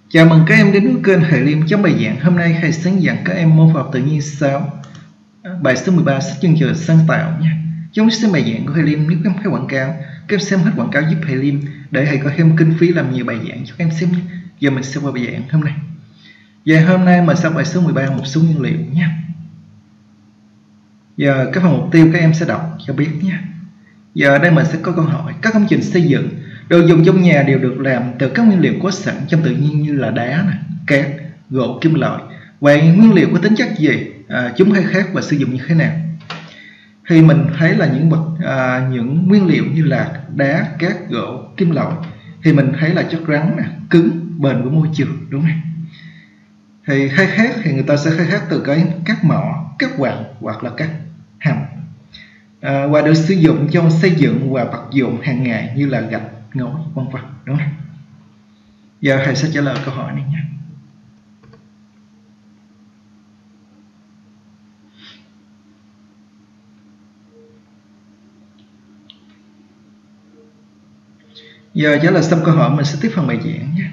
Chào mừng các em đến với kênh Hệ Liêm trong bài giảng. Hôm nay thầy sẽ giảng các em môn học tự nhiên 6, bài số 13, sách chương trình sáng tạo nha. Chúng xem bài giảng của Hệ Liêm, nếu các em thấy quảng cáo, các em xem hết quảng cáo giúp Hệ Liêm để thầy có thêm kinh phí làm nhiều bài giảng cho các em xem nhé. Giờ mình sẽ qua bài giảng hôm nay. Và hôm nay mình sẽ bài số 13, một số nguyên liệu nha. Giờ các phần mục tiêu các em sẽ đọc cho biết nha. Giờ ở đây mình sẽ có câu hỏi: các công trình xây dựng, đồ dùng trong nhà đều được làm từ các nguyên liệu có sẵn trong tự nhiên như là đá, cát, gỗ, kim loại. Vậy nguyên liệu có tính chất gì? Chúng hay khác và sử dụng như thế nào? Thì mình thấy là những nguyên liệu như là đá, cát, gỗ, kim loại thì mình thấy là chất rắn, cứng, bền với môi trường, đúng không? Thì khai thác thì người ta sẽ khai thác từ các mỏ, các quặng hoặc là các hầm, và được sử dụng trong xây dựng và vật dụng hàng ngày như là gạch, ngói, vân vân, đúng không? Giờ thầy sẽ trả lời câu hỏi này nhé. Giờ trả lời xong câu hỏi mình sẽ tiếp phần bài giảng nhé.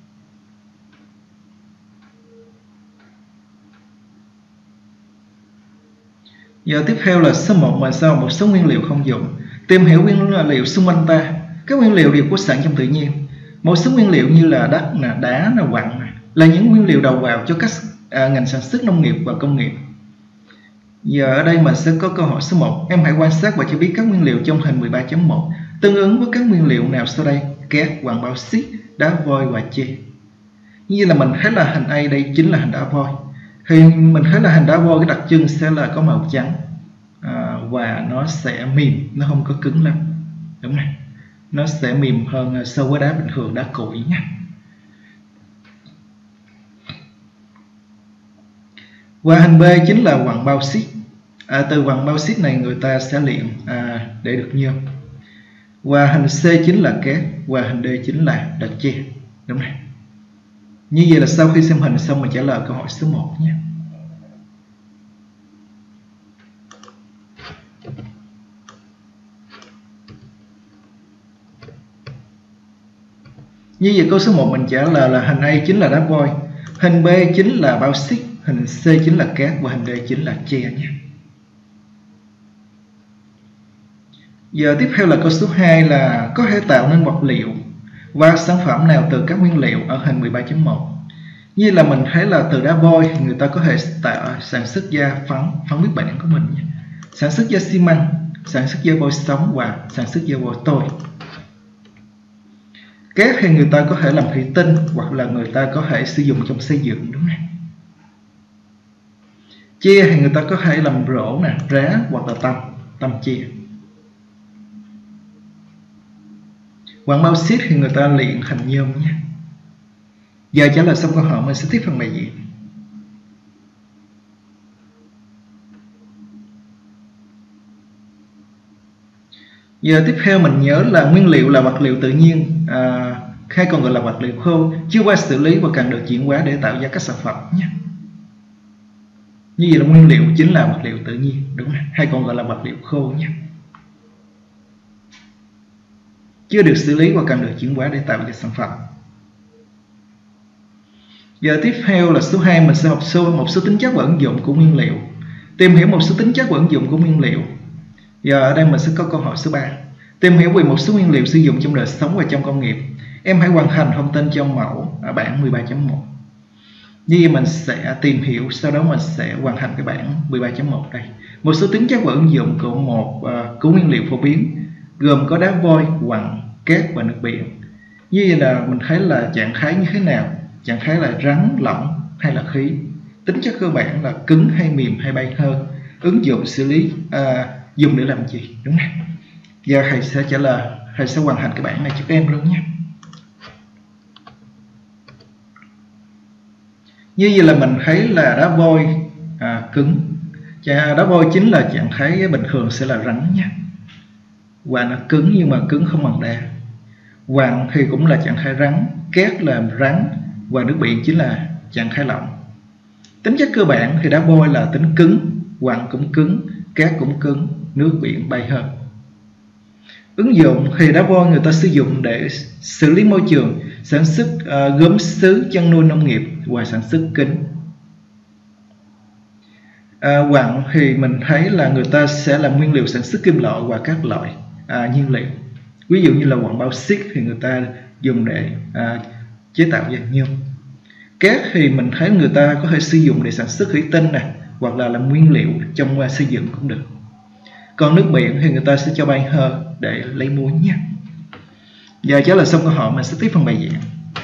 Giờ tiếp theo là số 1, mình sẽ một số nguyên liệu không dùng. Tìm hiểu nguyên liệu xung quanh ta. Các nguyên liệu đều có sẵn trong tự nhiên. Một số nguyên liệu như là đất, đá, quặng là những nguyên liệu đầu vào cho các ngành sản xuất nông nghiệp và công nghiệp. Giờ ở đây mình sẽ có câu hỏi số 1. Em hãy quan sát và cho biết các nguyên liệu trong hình 13.1 tương ứng với các nguyên liệu nào sau đây: cát, quặng, bao xít, đá vôi và chè. Như là mình thấy là hình A đây chính là hình đá vôi. Thì mình thấy là hình đá vôi cái đặc trưng sẽ là có màu trắng, và nó sẽ mềm, nó không có cứng lắm, đúng không? Nó sẽ mềm hơn so với đá bình thường, đá cuội nhé. Và hình B chính là quặng bao xít. Từ quặng bao xít này người ta sẽ luyện để được nhôm. Và hình C chính là cát, và hình D chính là tre, đúng không? Như vậy là sau khi xem hình xong mình trả lời câu hỏi số 1 nhé. Như vậy câu số 1 mình trả lời là hình A chính là đá vôi, hình B chính là bao xít, hình C chính là cát và hình D chính là tre nhé. Giờ tiếp theo là câu số 2 là có thể tạo nên vật liệu và sản phẩm nào từ các nguyên liệu ở hình 13.1. Như là mình thấy là từ đá vôi thì người ta có thể sản xuất ra phấn biết bản của mình nhé. Sản xuất ra xi măng, sản xuất ra vôi sống và sản xuất ra vôi tôi. Cát thì người ta có thể làm thủy tinh hoặc là người ta có thể sử dụng trong xây dựng, đúng không? Tre thì người ta có thể làm rổ, rá hoặc là tăm tre. Quặng bao xít thì người ta luyện thành nhôm nhé. Giờ trả lời xong câu hỏi mình sẽ tiếp phần bài diễn. Giờ tiếp theo mình nhớ là nguyên liệu là vật liệu tự nhiên, hay còn gọi là vật liệu khô, chưa qua xử lý và cần được chuyển hóa để tạo ra các sản phẩm nhé. Như vậy là nguyên liệu chính là vật liệu tự nhiên, đúng không? Hay còn gọi là vật liệu khô nhé. Chưa được xử lý và cần được chuyển hóa để tạo ra sản phẩm. Giờ tiếp theo là số 2, mình sẽ học một số tính chất và ứng dụng của nguyên liệu. Tìm hiểu một số tính chất và ứng dụng của nguyên liệu. Giờ ở đây mình sẽ có câu hỏi số 3. Tìm hiểu về một số nguyên liệu sử dụng trong đời sống và trong công nghiệp. Em hãy hoàn thành thông tin trong mẫu ở bảng 13.1. Như vậy mình sẽ tìm hiểu, sau đó mình sẽ hoàn thành cái bảng 13.1 đây. Một số tính chất và ứng dụng của nguyên liệu phổ biến gồm có đá vôi, quặng, cát và nước biển. Như vậy là mình thấy là trạng thái như thế nào? Trạng thái là rắn, lỏng hay là khí? Tính chất cơ bản là cứng hay mềm hay bay hơn? Ứng dụng xử lý dùng để làm gì, đúng không? Giờ thầy sẽ trả lời, thầy sẽ hoàn thành cái bảng này cho các em luôn nhé. Như vậy là mình thấy là đá vôi cứng. Đá vôi chính là trạng thái bình thường sẽ là rắn nhé. Và nó cứng nhưng mà cứng không bằng đá. Quặng thì cũng là trạng thái rắn, cát là rắn và nước biển chính là trạng thái lỏng. Tính chất cơ bản thì đá vôi là tính cứng, quặng cũng cứng, cát cũng cứng, nước biển bay hơn. Ứng dụng thì đá vôi người ta sử dụng để xử lý môi trường, sản xuất gốm sứ, chăn nuôi, nông nghiệp và sản xuất kính. Quặng thì mình thấy là người ta sẽ làm nguyên liệu sản xuất kim loại và các loại nhiên liệu. Ví dụ như là quặng bauxit thì người ta dùng để chế tạo dàn nhôm. Cát thì mình thấy người ta có thể sử dụng để sản xuất thủy tinh này, hoặc là làm nguyên liệu trong xây dựng cũng được. Còn nước biển thì người ta sẽ cho bay hơi để lấy muối nhé. Giờ trả lời xong câu hỏi, mình sẽ tiếp phần bài giảng.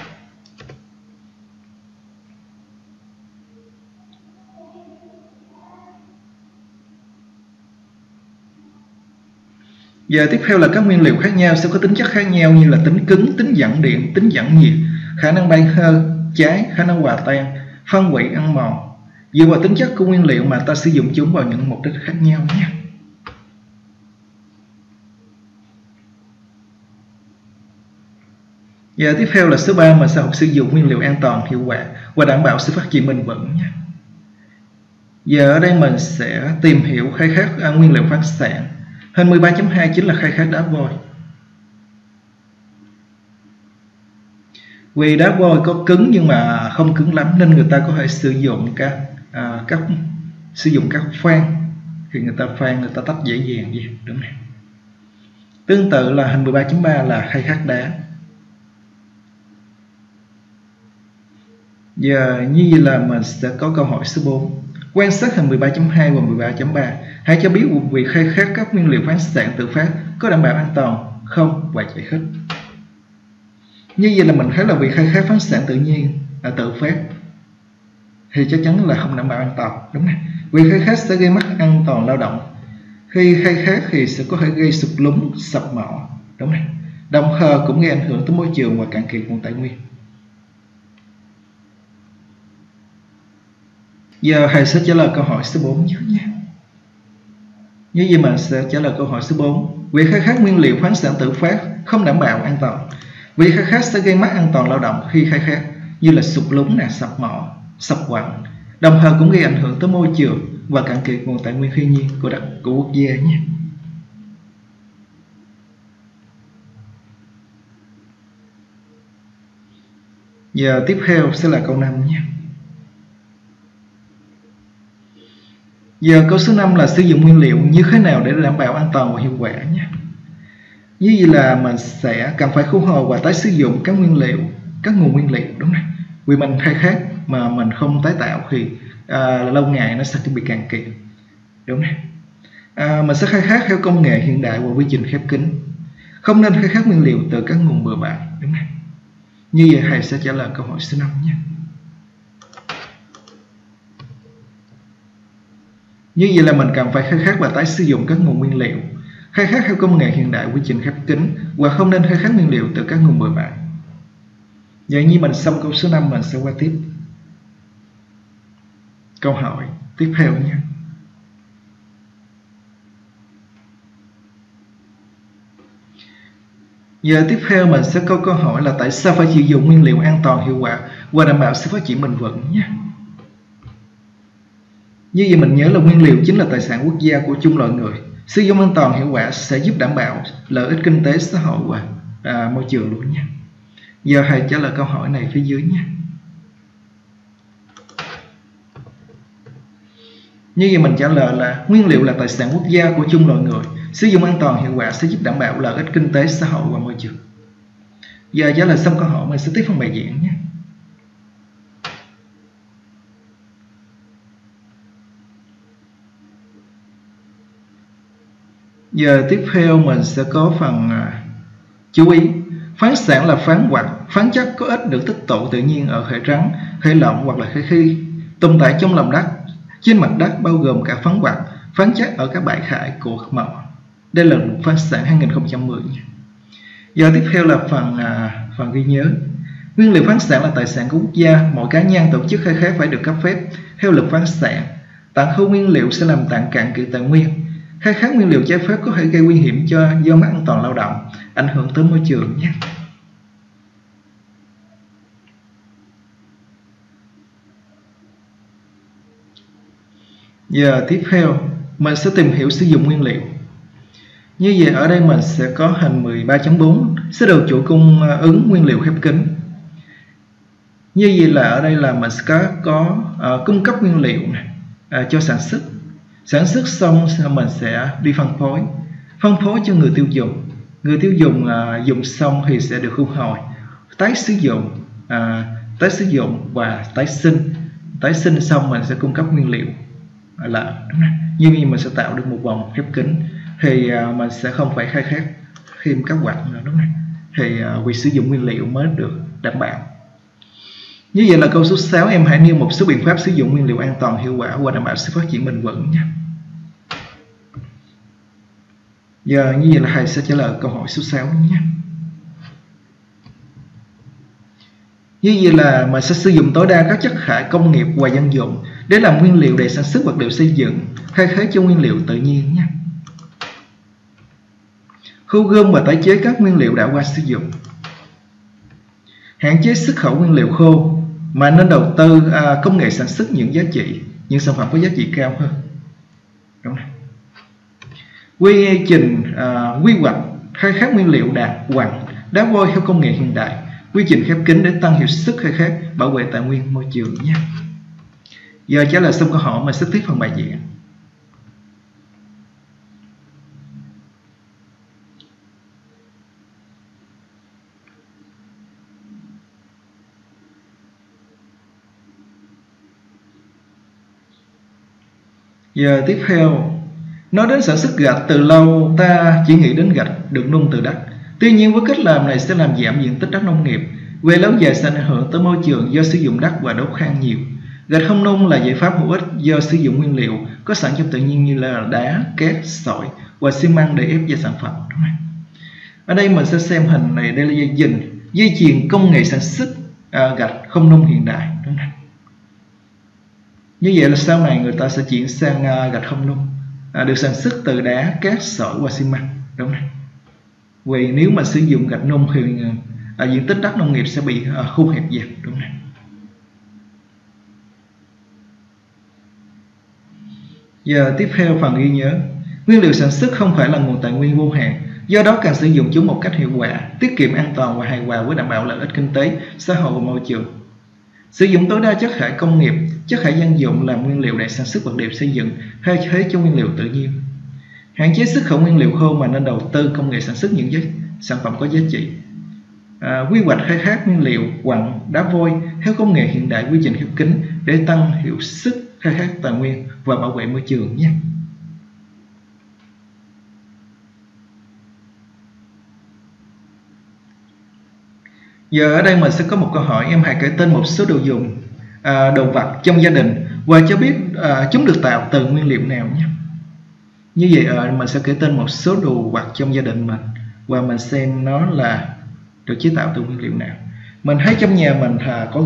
Giờ tiếp theo là các nguyên liệu khác nhau sẽ có tính chất khác nhau, như là tính cứng, tính dẫn điện, tính dẫn nhiệt, khả năng bay hơi, cháy, khả năng hòa tan, phân hủy, ăn mòn. Dựa vào tính chất của nguyên liệu mà ta sử dụng chúng vào những mục đích khác nhau nhé. Giờ tiếp theo là số 3, mình sẽ học sử dụng nguyên liệu an toàn, hiệu quả và đảm bảo sự phát triển bền vững nhé. Giờ ở đây mình sẽ tìm hiểu khai thác nguyên liệu khoáng sản. Hình 13.2 chính là khai thác đá vôi. Vì đá vôi có cứng nhưng mà không cứng lắm nên người ta có thể sử dụng các phan. Thì người ta phan, người ta tách dễ dàng vậy, đúng không? Tương tự là hình 13.3 là khai thác đá. Giờ như vậy là mình sẽ có câu hỏi số 4. Quan sát hình 13.2 và 13.3. Hãy cho biết việc khai thác các nguyên liệu khoáng sản tự phát có đảm bảo an toàn không, và giải thích. Như vậy là mình thấy là việc khai thác khoáng sản tự nhiên tự phát thì chắc chắn là không đảm bảo an toàn, đúng không? Việc khai thác sẽ gây mất an toàn lao động. Khi khai thác thì sẽ có thể gây sụt lún, sập mỏ, đúng không? Đồng thời cũng gây ảnh hưởng tới môi trường và cạn kiệt nguồn tài nguyên. Giờ thầy sẽ trả lời câu hỏi số 4 trước nhé. Như vậy mình sẽ trả lời câu hỏi số 4. Việc khai thác nguyên liệu khoáng sản tự phát không đảm bảo an toàn. Việc khai thác sẽ gây mất an toàn lao động khi khai thác, như là sụt lún, sập mỏ, sập quặng. Đồng thời cũng gây ảnh hưởng tới môi trường và cạn kiệt nguồn tài nguyên thiên nhiên của quốc gia nhé. Giờ tiếp theo sẽ là câu 5 nhé. Giờ câu số 5 là sử dụng nguyên liệu như thế nào để đảm bảo an toàn và hiệu quả nhé. Như vậy là mình sẽ cần phải thu hồi và tái sử dụng các nguyên liệu, các nguồn nguyên liệu, đúng không? Vì mình khai thác mà mình không tái tạo thì lâu ngày nó sẽ bị cạn kiệt, đúng không? Mình sẽ khai thác theo công nghệ hiện đại và quy trình khép kín. Không nên khai thác nguyên liệu từ các nguồn bừa bãi, đúng không? Như vậy thầy sẽ trả lời câu hỏi số 5 nhé. Như vậy là mình cần phải khai thác và tái sử dụng các nguồn nguyên liệu, khai thác theo công nghệ hiện đại, quy trình khép kín, và không nên khai thác nguyên liệu từ các nguồn bừa bãi. Vậy như mình xong câu số 5, mình sẽ qua tiếp câu hỏi tiếp theo nhé. Giờ tiếp theo mình sẽ có câu hỏi là tại sao phải sử dụng nguyên liệu an toàn, hiệu quả và đảm bảo sự phát triển bền vững nhé. Như vậy mình nhớ là nguyên liệu chính là tài sản quốc gia của chung loài người. Sử dụng an toàn hiệu quả sẽ giúp đảm bảo lợi ích kinh tế, xã hội và môi trường luôn nha. Giờ hãy trả lời câu hỏi này phía dưới nhé. Như vậy mình trả lời là nguyên liệu là tài sản quốc gia của chung loài người. Sử dụng an toàn hiệu quả sẽ giúp đảm bảo lợi ích kinh tế, xã hội và môi trường. Giờ trả lời xong câu hỏi, mình sẽ tiếp phần bài giảng nhé. Giờ tiếp theo mình sẽ có phần chú ý. Khoáng sản là khoáng hoặc khoáng chất có ít được tích tụ tự nhiên ở hệ rắn, hệ lỏng hoặc là hệ khí, tồn tại trong lòng đất, trên mặt đất, bao gồm cả khoáng hoặc khoáng chất ở các bãi thải của mỏ. Đây là một khoáng sản 2010. Giờ tiếp theo là phần ghi nhớ. Nguyên liệu khoáng sản là tài sản của quốc gia. Mỗi cá nhân, tổ chức khai thác phải được cấp phép theo luật khoáng sản. Tận thu nguyên liệu sẽ làm cạn kiệt tài nguyên. Khai thác nguyên liệu trái phép có thể gây nguy hiểm do mất an toàn lao động, ảnh hưởng tới môi trường nhé. Giờ tiếp theo mình sẽ tìm hiểu sử dụng nguyên liệu. Như vậy ở đây mình sẽ có hình 13.4 sơ đồ chuỗi cung ứng nguyên liệu khép kín. Như vậy là ở đây là mình sẽ có cung cấp nguyên liệu này, cho sản xuất xong mình sẽ đi phân phối cho người tiêu dùng. Người tiêu dùng dùng xong thì sẽ được thu hồi, tái sử dụng và tái sinh xong mình sẽ cung cấp nguyên liệu lại, đúng không? Như vậy mình sẽ tạo được một vòng khép kín, thì mình sẽ không phải khai thác thêm các hoạt nữa, đúng không? Thì việc sử dụng nguyên liệu mới được đảm bảo. Như vậy là câu số 6, em hãy nêu một số biện pháp sử dụng nguyên liệu an toàn, hiệu quả và đảm bảo sự phát triển bền vững nhé. Giờ như vậy là thầy sẽ trả lời câu hỏi số 6 nhé. Như vậy là mình sẽ sử dụng tối đa các chất thải công nghiệp và dân dụng để làm nguyên liệu để sản xuất vật liệu xây dựng, thay thế cho nguyên liệu tự nhiên nhé. Thu gom và tái chế các nguyên liệu đã qua sử dụng. Hạn chế xuất khẩu nguyên liệu khô mà nên đầu tư công nghệ sản xuất những sản phẩm có giá trị cao hơn. Đúng không? Quy hoạch khai thác nguyên liệu quặng, đá vôi theo công nghệ hiện đại, quy trình khép kín để tăng hiệu suất khai thác, bảo vệ tài nguyên môi trường nhé. Giờ trả lời xong câu hỏi, mình sẽ tiếp phần bài diễn. Giờ tiếp theo, nói đến sản xuất gạch, từ lâu ta chỉ nghĩ đến gạch được nung từ đất. Tuy nhiên với cách làm này sẽ làm giảm diện tích đất nông nghiệp, về lâu dài sẽ ảnh hưởng tới môi trường do sử dụng đất và đốt than nhiều. Gạch không nung là giải pháp hữu ích do sử dụng nguyên liệu có sẵn trong tự nhiên như là đá, cát, sỏi và xi măng để ép ra sản phẩm. Đúng không? Ở đây mình sẽ xem hình này, đây là dây chuyền công nghệ sản xuất gạch không nung hiện đại. Đúng không? Như vậy là sau này người ta sẽ chuyển sang gạch không nung, được sản xuất từ đá, cát, sỏi và xi măng. Đúng không? Vì nếu mà sử dụng gạch nung thì diện tích đất nông nghiệp sẽ bị thu hẹp dần. Đúng không? Giờ tiếp theo phần ghi nhớ. Nguyên liệu sản xuất không phải là nguồn tài nguyên vô hạn, do đó cần sử dụng chúng một cách hiệu quả, tiết kiệm, an toàn và hài hòa với đảm bảo lợi ích kinh tế, xã hội và môi trường. Sử dụng tối đa chất thải công nghiệp, chất thải dân dụng làm nguyên liệu để sản xuất vật liệu xây dựng, thay thế cho nguyên liệu tự nhiên. Hạn chế xuất khẩu nguyên liệu khô mà nên đầu tư công nghệ sản xuất những sản phẩm có giá trị. Quy hoạch khai thác nguyên liệu quặng, đá vôi theo công nghệ hiện đại, quy trình khép kín để tăng hiệu suất khai thác tài nguyên và bảo vệ môi trường nhé. Giờ ở đây mình sẽ có một câu hỏi, em hãy kể tên một số đồ dùng, đồ vật trong gia đình và cho biết chúng được tạo từ nguyên liệu nào nhé. Như vậy mình sẽ kể tên một số đồ vật trong gia đình mình và mình xem nó là được chế tạo từ nguyên liệu nào. Mình thấy trong nhà mình có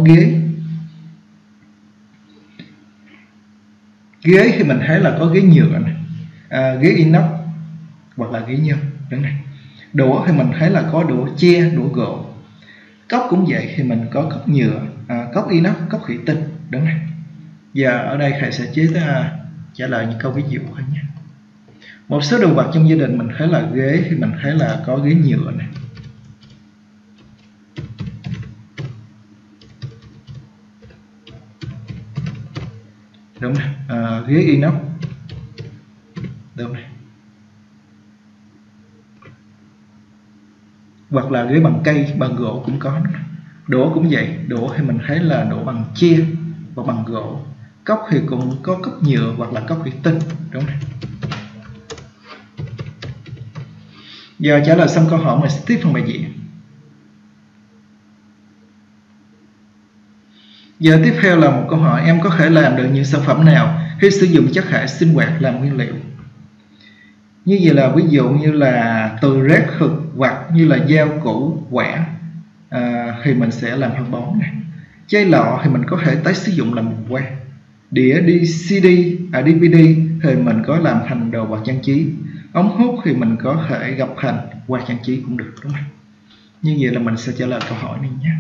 ghế thì mình thấy là có ghế nhựa này, ghế inox hoặc là ghế nhôm. Đúng này. Đũa thì mình thấy là có đũa tre, đũa gỗ. Cốc cũng vậy thì mình có cốc nhựa, cốc inox, cốc thủy tinh. Đúng này. Giờ ở đây thầy sẽ trả lời những câu ví dụ thôi nhé. Một số đồ vật trong gia đình mình thấy là ghế thì mình thấy là có ghế nhựa này, đúng này, ghế inox, đúng này, hoặc là ghế bằng cây, bằng gỗ cũng có. Đũa cũng vậy, đũa thì mình thấy là đũa bằng tre hoặc bằng gỗ. Cốc thì cũng có cốc nhựa hoặc là cốc thủy tinh, đúng này. Giờ trả lời xong câu hỏi, mình sẽ tiếp phần bài diễn. Giờ tiếp theo là một câu hỏi, em có thể làm được những sản phẩm nào khi sử dụng chất thải sinh hoạt làm nguyên liệu? Như vậy là ví dụ như là từ rác thực vật như là dao, củ, quả thì mình sẽ làm phân bón này. Chai lọ thì mình có thể tái sử dụng làm bình hoa. Đĩa DVD thì mình có làm thành đồ vật trang trí. Ống hút thì mình có thể gập thành hoa trang trí cũng được, đúng không? Như vậy là mình sẽ trả lời câu hỏi này nhé.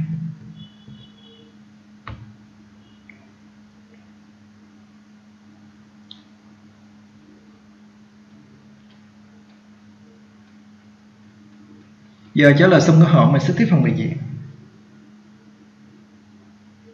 Giờ trả lời xong câu hỏi, mình sẽ tiếp phần bài diễn.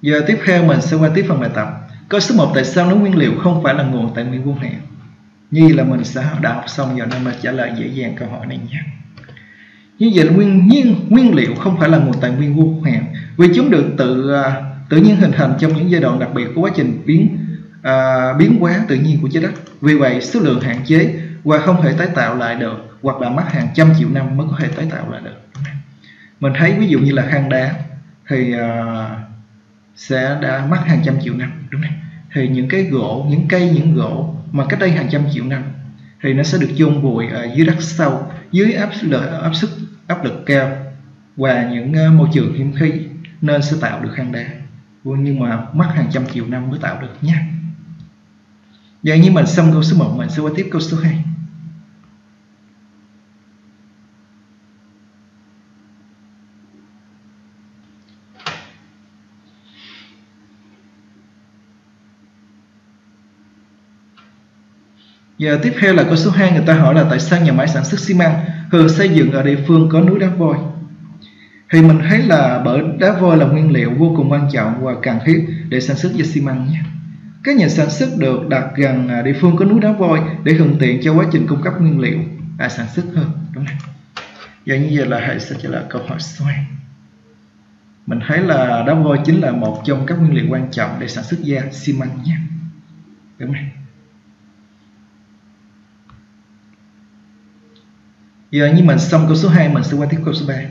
Giờ tiếp theo mình sẽ qua tiếp phần bài tập. Câu số 1, tại sao nó nguyên liệu không phải là nguồn tài nguyên vô hạn? Như là mình sẽ đã học xong giờ nên mà trả lời dễ dàng câu hỏi này nhé. Như vậy là nguyên liệu không phải là nguồn tài nguyên vô hạn vì chúng được tự nhiên hình thành trong những giai đoạn đặc biệt của quá trình biến hóa tự nhiên của trái đất. Vì vậy số lượng hạn chế và không thể tái tạo lại được, hoặc là mất hàng trăm triệu năm mới có thể tái tạo lại được. Mình thấy ví dụ như là than đá thì sẽ đã mất hàng trăm triệu năm, đúng không? Thì những cái gỗ, những gỗ mà cách đây hàng trăm triệu năm thì nó sẽ được chôn vùi ở dưới đất sâu, dưới áp lực cao và những môi trường hiếm khí, nên sẽ tạo được than đá, nhưng mà mất hàng trăm triệu năm mới tạo được nhé. Vậy như mình xong câu số 1, mình sẽ qua tiếp câu số 2. Giờ tiếp theo là câu số 2, người ta hỏi là tại sao nhà máy sản xuất xi măng thường xây dựng ở địa phương có núi đá vôi? Thì mình thấy là bởi đá vôi là nguyên liệu vô cùng quan trọng và cần thiết để sản xuất ra xi măng nhé. Các nhà sản xuất được đặt gần địa phương có núi đá vôi để thuận tiện cho quá trình cung cấp nguyên liệu sản xuất hơn, đúng không? Giờ như vậy là hãy sẽ trả lời câu hỏi số 2. Mình thấy là đá vôi chính là một trong các nguyên liệu quan trọng để sản xuất ra xi măng nhé, đúng không? Giờ như mình xong câu số 2, mình sẽ qua tiếp câu số 3.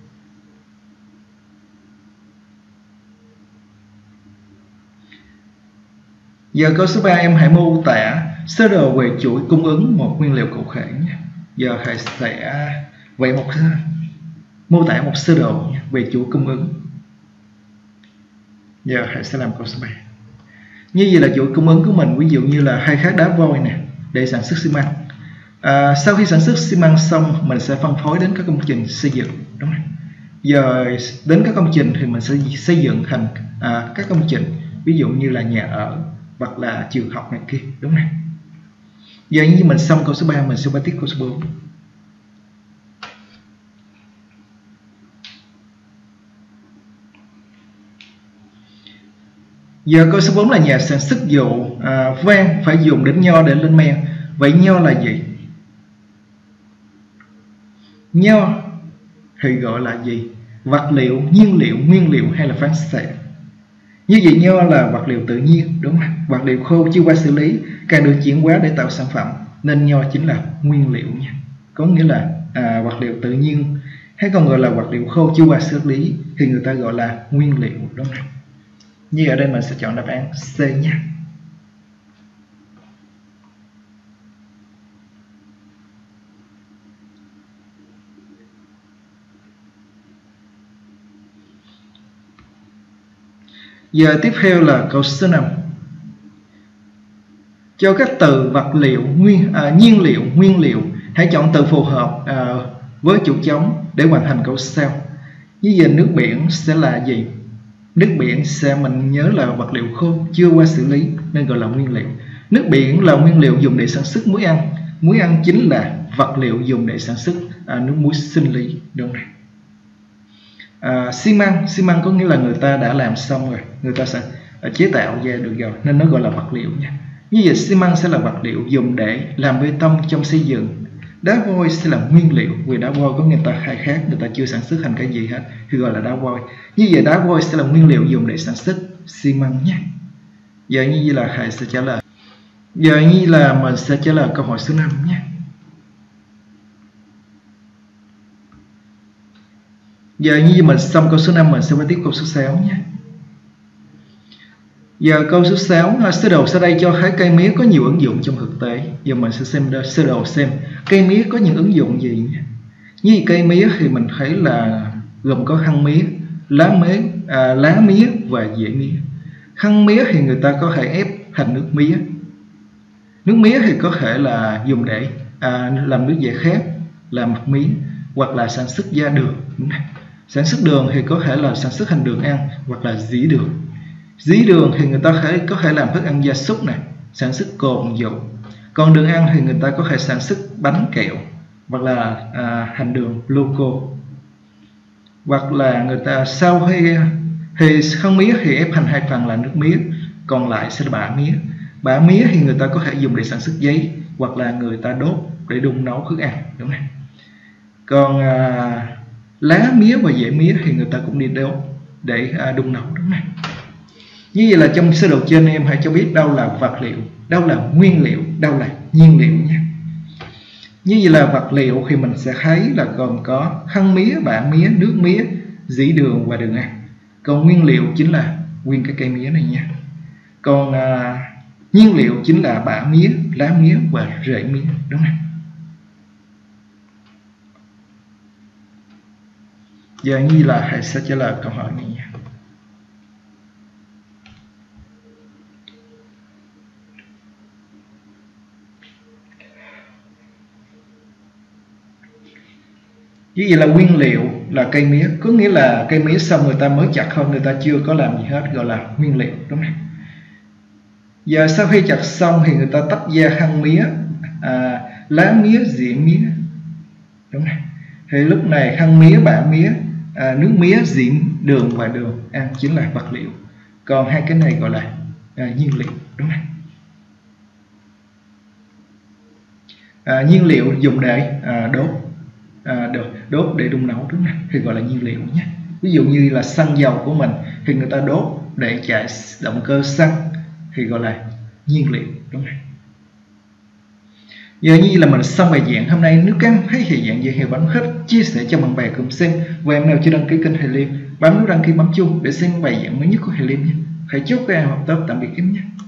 Giờ câu số 3, em hãy mô tả sơ đồ về chuỗi cung ứng một nguyên liệu cụ thể nhé. Giờ hãy sẽ mô tả một sơ đồ về chuỗi cung ứng. Giờ hãy sẽ làm câu số 3. Như vậy là chuỗi cung ứng của mình, ví dụ như là khai thác đá vôi nè để sản xuất xi măng. Sau khi sản xuất xi măng xong, mình sẽ phân phối đến các công trình xây dựng, đúng không? Giờ đến các công trình thì mình sẽ xây dựng thành các công trình, ví dụ như là nhà ở hoặc là trường học này kia, đúng không? Giờ như mình xong câu số 3, mình sẽ qua tiếp câu số 4. Giờ câu số 4 là nhà sản xuất dầu vang phải dùng đến nho để lên men. Vậy nho là gì? Nho thì gọi là gì? Vật liệu, nhiên liệu, nguyên liệu hay là phán xạ? Như vậy nho là vật liệu tự nhiên, đúng không? Vật liệu khô chưa qua xử lý, càng được chuyển hóa để tạo sản phẩm, nên nho chính là nguyên liệu nha. Có nghĩa là vật liệu tự nhiên, hay còn gọi là vật liệu khô chưa qua xử lý thì người ta gọi là nguyên liệu, đúng không? Như ở đây mình sẽ chọn đáp án C nha. Giờ tiếp theo là câu số 5. Cho các từ vật liệu, nhiên liệu, nguyên liệu, hãy chọn từ phù hợp với chỗ trống để hoàn thành câu sau. Như vậy nước biển sẽ là gì? Nước biển mình nhớ là vật liệu khô chưa qua xử lý nên gọi là nguyên liệu. Nước biển là nguyên liệu dùng để sản xuất muối ăn. Muối ăn chính là vật liệu dùng để sản xuất nước muối sinh lý, đúng không? Xi măng có nghĩa là người ta đã làm xong rồi, người ta sẽ chế tạo ra được rồi nên nó gọi là vật liệu nha. Như vậy xi măng sẽ là vật liệu dùng để làm bê tông trong xây dựng. Đá vôi sẽ là nguyên liệu, vì đá vôi có người ta khai thác, người ta chưa sản xuất thành cái gì hết thì gọi là đá vôi. Như vậy đá vôi sẽ là nguyên liệu dùng để sản xuất xi măng nhé. Giờ như vậy là thầy sẽ trả lời. Giờ như là mình sẽ trả lời câu hỏi số 5 nhé. Giờ như mình xong câu số 5, mình sẽ qua tiếp câu số 6 nhé. Giờ câu số 6, sơ đồ sau đây cho thấy cây mía có nhiều ứng dụng trong thực tế. Giờ mình sẽ xem sơ đồ xem cây mía có những ứng dụng gì nhé. Như cây mía thì mình thấy là gồm có thân mía, lá mía và rễ mía. Thân mía thì người ta có thể ép thành nước mía. Nước mía thì có thể là dùng để làm nước giải khát, làm mật mía, hoặc là sản xuất ra đường. Sản xuất đường thì có thể là sản xuất thành đường ăn hoặc là dĩ đường. Dĩ đường thì người ta có thể làm thức ăn gia súc này, sản xuất cồn dầu. Còn đường ăn thì người ta có thể sản xuất bánh kẹo hoặc là hành đường loco. Hoặc là người ta sau Thì hân mía thì ép thành 2 phần là nước mía, còn lại sẽ là bã mía. Bã mía thì người ta có thể dùng để sản xuất giấy, hoặc là người ta đốt để đun nấu thức ăn, đúng không? Còn lá mía và rễ mía thì người ta cũng đi đốt để đun nấu, đúng không? Như vậy là trong sơ đồ trên em hãy cho biết đâu là vật liệu, đâu là nguyên liệu, đâu là nhiên liệu nha. Như vậy là vật liệu thì mình sẽ thấy là gồm có hân mía, bã mía, nước mía, dĩ đường và đường ăn. Còn nguyên liệu chính là nguyên cái cây mía này nha. Còn nhiên liệu chính là bã mía, lá mía và rễ mía, đúng không? Giờ như là hãy sẽ trả lời câu hỏi này nha. Như vậy là nguyên liệu là cây mía, có nghĩa là cây mía xong người ta mới chặt không, người ta chưa có làm gì hết, gọi là nguyên liệu, đúng không? Giờ sau khi chặt xong thì người ta tách ra hân mía, lá mía, rễ mía, đúng không? Thì lúc này hân mía, bã mía, nước mía, rễ đường và đường ăn chính là vật liệu. Còn hai cái này gọi là nhiên liệu, đúng không? Nhiên liệu dùng để đốt để đun nấu, đúng không? Thì gọi là nhiên liệu nhé. Ví dụ như là xăng dầu của mình thì người ta đốt để chạy động cơ xăng thì gọi là nhiên liệu, đúng không? Giờ như là mình xong bài giảng hôm nay. Nếu các em thấy thì giảng dạy Hiếu bấm hết chia sẻ cho bạn bè cùng xem, và em nào chưa đăng ký kênh Hiếu Liêm bấm nút đăng ký, bấm chuông để xem bài giảng mới nhất của Hiếu Liêm nhé. Hãy chúc các em học tốt, tạm biệt em nhé.